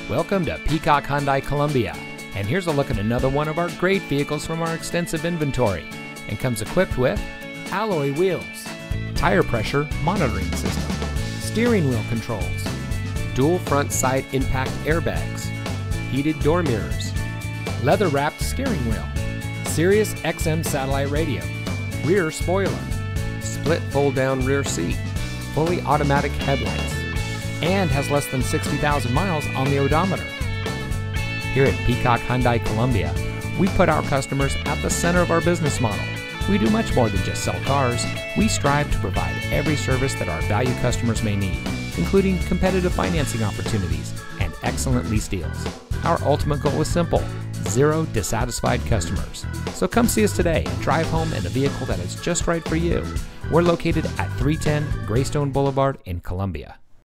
Welcome to Peacock Hyundai Columbia, and here's a look at another one of our great vehicles from our extensive inventory, and comes equipped with alloy wheels, tire pressure monitoring system, steering wheel controls, dual front side impact airbags, heated door mirrors, leather wrapped steering wheel, Sirius XM satellite radio, rear spoiler, split fold down rear seat, fully automatic headlights, and has less than 60,000 miles on the odometer. Here at Peacock Hyundai Columbia, we put our customers at the center of our business model. We do much more than just sell cars. We strive to provide every service that our valued customers may need, including competitive financing opportunities and excellent lease deals. Our ultimate goal is simple: 0 dissatisfied customers. So come see us today and drive home in a vehicle that is just right for you. We're located at 310 Greystone Boulevard in Columbia.